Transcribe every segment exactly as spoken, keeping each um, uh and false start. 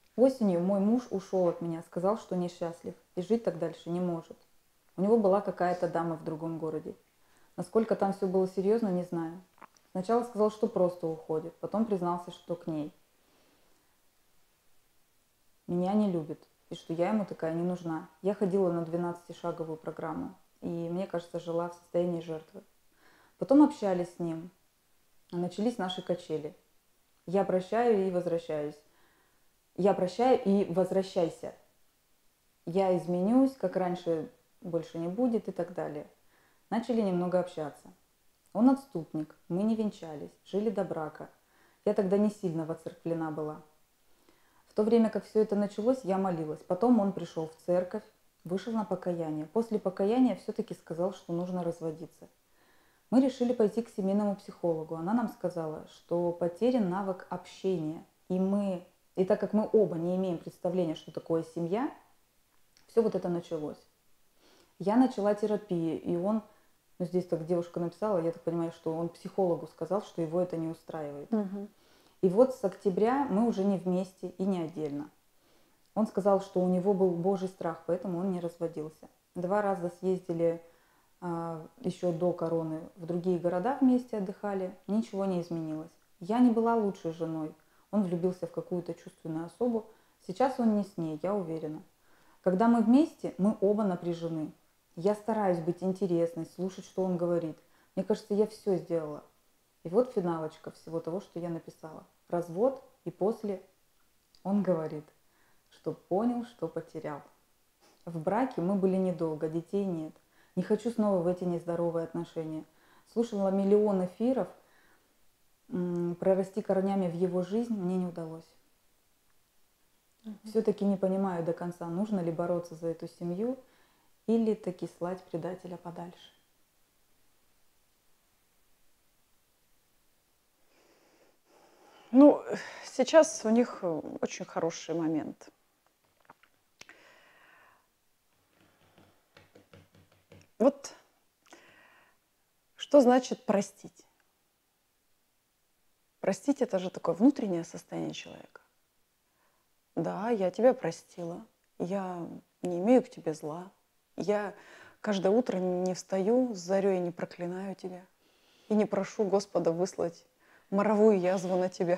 Осенью мой муж ушел от меня, сказал, что несчастлив и жить так дальше не может. У него была какая-то дама в другом городе. Насколько там все было серьезно, не знаю. Сначала сказал, что просто уходит, потом признался, что к ней. Меня не любит, и что я ему такая не нужна. Я ходила на двенадцатишаговую программу, и, мне кажется, жила в состоянии жертвы. Потом общались с ним, начались наши качели. Я прощаю и возвращаюсь. Я прощаю и возвращайся. Я изменюсь, как раньше больше не будет и так далее. Начали немного общаться. Он отступник, мы не венчались, жили до брака. Я тогда не сильно воцерквлена была. В то время, как все это началось, я молилась. Потом он пришел в церковь, вышел на покаяние. После покаяния все-таки сказал, что нужно разводиться. Мы решили пойти к семейному психологу. Она нам сказала, что потерян навык общения. И, мы, и так как мы оба не имеем представления, что такое семья, все вот это началось. Я начала терапию, и он, ну здесь так девушка написала, я так понимаю, что он психологу сказал, что его это не устраивает. Угу. И вот с октября мы уже не вместе и не отдельно. Он сказал, что у него был Божий страх, поэтому он не разводился. Два раза съездили а, еще до короны в другие города вместе отдыхали, ничего не изменилось. Я не была лучшей женой. Он влюбился в какую-то чувственную особу. Сейчас он не с ней, я уверена. Когда мы вместе, мы оба напряжены. Я стараюсь быть интересной, слушать, что он говорит. Мне кажется, я все сделала. И вот финалочка всего того, что я написала. Развод, и после он говорит, что понял, что потерял. В браке мы были недолго, детей нет. Не хочу снова в эти нездоровые отношения. Слушала миллион эфиров, прорасти корнями в его жизнь мне не удалось. Угу. Все-таки не понимаю до конца, нужно ли бороться за эту семью или таки слать предателя подальше. Ну, сейчас у них очень хороший момент. Вот что значит простить? Простить – это же такое внутреннее состояние человека. Да, я тебя простила, я не имею к тебе зла, я каждое утро не встаю с зарей и не проклинаю тебя, и не прошу Господа выслать моровую язву на тебя.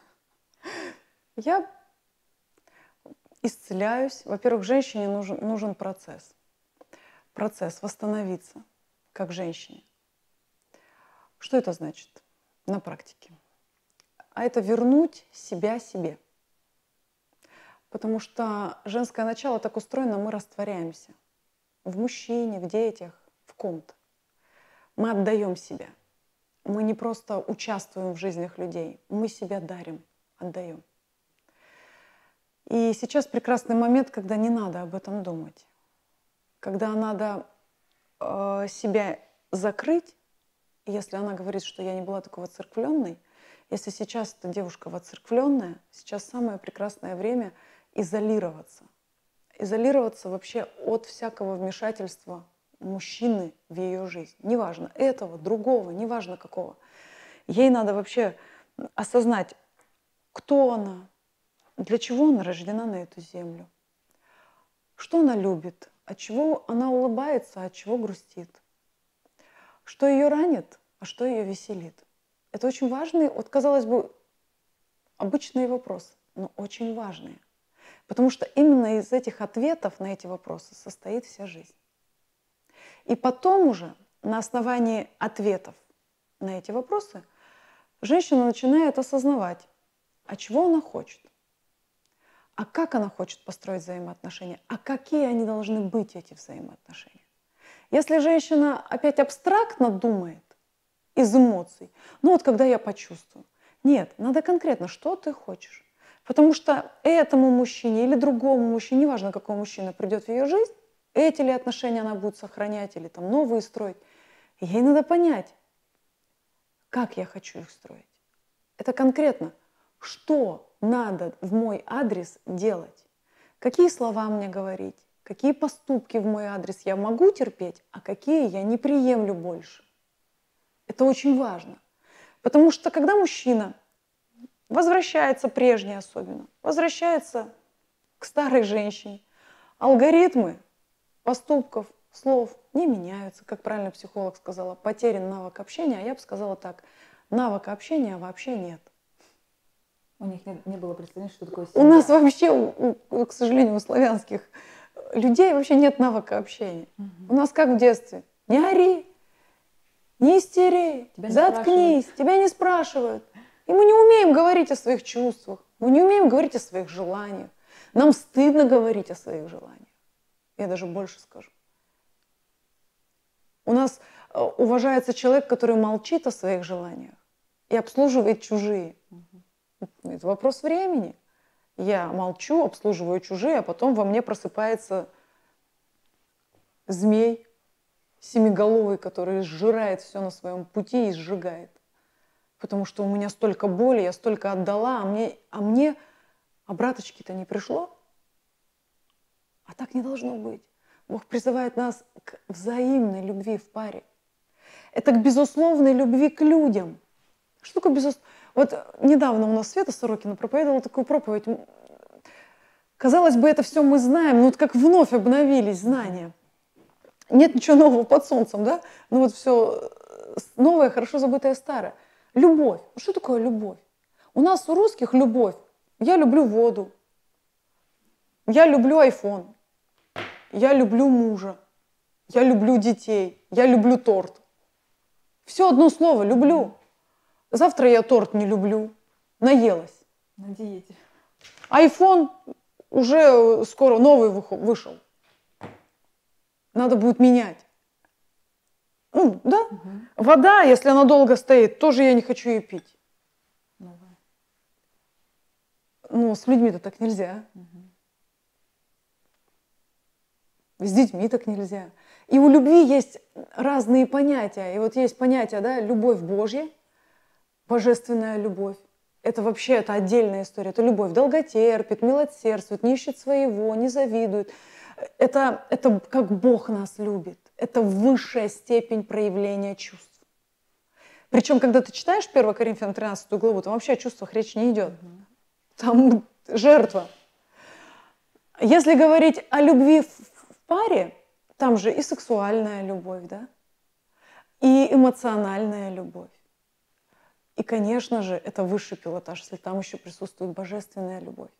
Я исцеляюсь. Во-первых, женщине нужен, нужен процесс. Процесс восстановиться как женщине. Что это значит на практике? А это вернуть себя себе. Потому что женское начало так устроено, мы растворяемся. В мужчине, в детях, в ком-то. Мы отдаем себя. Мы не просто участвуем в жизнях людей, мы себя дарим, отдаем. И сейчас прекрасный момент, когда не надо об этом думать. Когда надо э, себя закрыть, если она говорит, что я не была такой воцерквленной, если сейчас эта девушка воцерквленная, сейчас самое прекрасное время изолироваться. Изолироваться вообще от всякого вмешательства мужчины в ее жизнь. Неважно, этого, другого, неважно какого. Ей надо вообще осознать, кто она, для чего она рождена на эту землю, что она любит, от чего она улыбается, от чего грустит, что ее ранит, а что ее веселит. Это очень важные, вот казалось бы, обычные вопросы, но очень важные. Потому что именно из этих ответов на эти вопросы состоит вся жизнь. И потом уже на основании ответов на эти вопросы женщина начинает осознавать, а чего она хочет, а как она хочет построить взаимоотношения, а какие они должны быть, эти взаимоотношения. Если женщина опять абстрактно думает из эмоций, ну вот когда я почувствую. Нет, надо конкретно, что ты хочешь. Потому что этому мужчине или другому мужчине, неважно, какой мужчина придет в ее жизнь, эти ли отношения она будет сохранять или там новые строить, ей надо понять, как я хочу их строить. Это конкретно, что надо в мой адрес делать, какие слова мне говорить, какие поступки в мой адрес я могу терпеть, а какие я не приемлю больше. Это очень важно. Потому что когда мужчина возвращается, прежний особенно, возвращается к старой женщине. Алгоритмы поступков, слов не меняются. Как правильно психолог сказала, потерян навык общения, а я бы сказала так, навыка общения вообще нет. У них не, не было представления, что такое семья. У нас вообще, у, у, к сожалению, у славянских людей вообще нет навыка общения. Угу. У нас как в детстве. Не ори, не истери, тебя не заткнись, спрашивают. Тебя не спрашивают. И мы не умеем говорить о своих чувствах, мы не умеем говорить о своих желаниях. Нам стыдно говорить о своих желаниях. Я даже больше скажу. У нас уважается человек, который молчит о своих желаниях и обслуживает чужие. Угу. Это вопрос времени. Я молчу, обслуживаю чужие, а потом во мне просыпается змей семиголовый, который сжирает все на своем пути и сжигает. Потому что у меня столько боли, я столько отдала, а мне, а мне обраточки-то не пришло. А так не должно быть. Бог призывает нас к взаимной любви в паре. Это к безусловной любви к людям. Что такое безусловно? Вот недавно у нас Света Сорокина проповедовала такую проповедь. Казалось бы, это все мы знаем, но вот как вновь обновились знания. Нет ничего нового под солнцем, да? Ну вот все новое, хорошо забытое старое. Любовь. Что такое любовь? У нас у русских любовь. Я люблю воду. Я люблю айфон. Я люблю мужа. Я люблю детей. Я люблю торт. Все одно слово люблю. Завтра я торт не люблю. Наелась. На диете. Айфон уже скоро новый вышел. Надо будет менять. Ну, да? Угу. Вода, если она долго стоит, тоже я не хочу ее пить. Новая. Ну, с людьми-то так нельзя. Угу. С детьми так нельзя. И у любви есть разные понятия. И вот есть понятие, да, любовь Божья, божественная любовь. Это вообще, это отдельная история. Это любовь долготерпит, милосердствует, не ищет своего, не завидует. Это, это как Бог нас любит. Это высшая степень проявления чувств. Причем, когда ты читаешь первое Коринфянам тринадцатую главу, там вообще о чувствах речь не идет. Там жертва. Если говорить о любви в паре, там же и сексуальная любовь, да? И эмоциональная любовь. И, конечно же, это высший пилотаж, если там еще присутствует божественная любовь.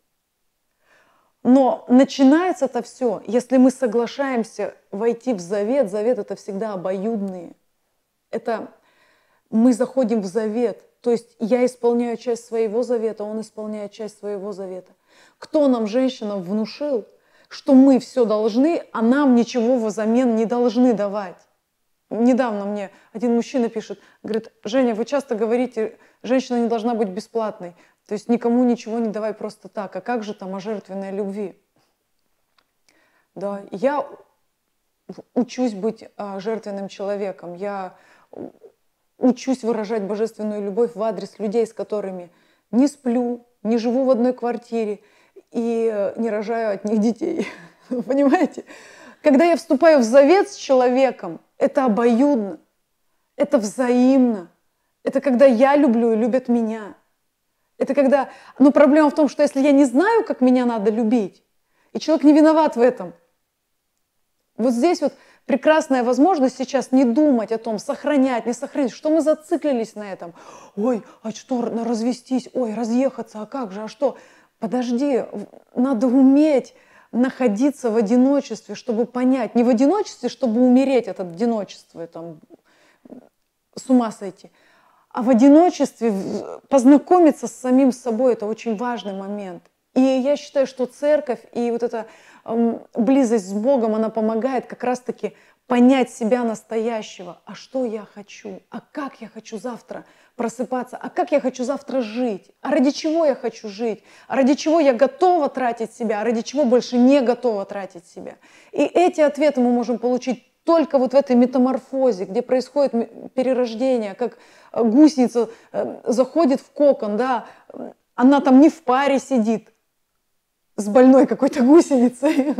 Но начинается это все, если мы соглашаемся войти в завет. Завет — это всегда обоюдные. Это мы заходим в завет. То есть я исполняю часть своего завета, он исполняет часть своего завета. Кто нам, женщинам, внушил, что мы все должны, а нам ничего взамен не должны давать? Недавно мне один мужчина пишет, говорит: Женя, вы часто говорите, женщина не должна быть бесплатной. То есть никому ничего не давай просто так. А как же там о жертвенной любви? Да, я учусь быть а, жертвенным человеком. Я учусь выражать божественную любовь в адрес людей, с которыми не сплю, не живу в одной квартире и не рожаю от них детей. Понимаете? Когда я вступаю в завет с человеком, это обоюдно, это взаимно. Это когда я люблю и любят меня. Это когда... Но проблема в том, что если я не знаю, как меня надо любить, и человек не виноват в этом, вот здесь вот прекрасная возможность сейчас не думать о том, сохранять, не сохранить, что мы зациклились на этом. Ой, а что, развестись, ой, разъехаться, а как же, а что? Подожди, надо уметь находиться в одиночестве, чтобы понять. Не в одиночестве, чтобы умереть от одиночества, там, с ума сойти, а в одиночестве познакомиться с самим собой. Это очень важный момент. И я считаю, что церковь и вот эта э, близость с Богом, она помогает как раз-таки понять себя настоящего. А что я хочу? А как я хочу завтра просыпаться? А как я хочу завтра жить? А ради чего я хочу жить? А ради чего я готова тратить себя? А ради чего больше не готова тратить себя? И эти ответы мы можем получить только вот в этой метаморфозе, где происходит перерождение, как гусеница заходит в кокон, да, она там не в паре сидит с больной какой-то гусеницей,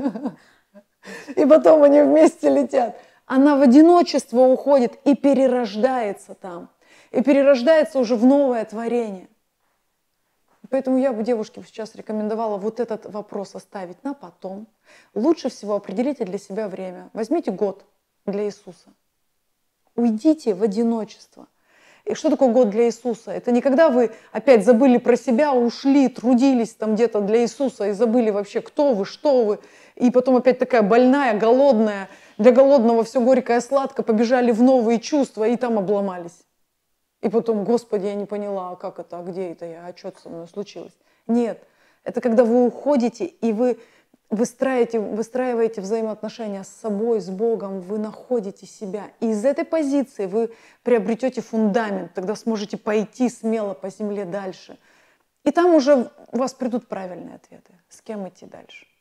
и потом они вместе летят. Она в одиночество уходит и перерождается там, и перерождается уже в новое творение. Поэтому я бы девушке сейчас рекомендовала вот этот вопрос оставить на потом. Лучше всего определите для себя время. Возьмите год для Иисуса. Уйдите в одиночество. И что такое год для Иисуса? Это не когда вы опять забыли про себя, ушли, трудились там где-то для Иисуса и забыли вообще, кто вы, что вы. И потом опять такая больная, голодная, для голодного все горькое, сладко, побежали в новые чувства и там обломались. И потом, Господи, я не поняла, а как это, а где это я, а что со мной случилось? Нет, это когда вы уходите и вы выстраиваете, выстраиваете взаимоотношения с собой, с Богом, вы находите себя. И из этой позиции вы приобретете фундамент, тогда сможете пойти смело по земле дальше. И там уже у вас придут правильные ответы, с кем идти дальше.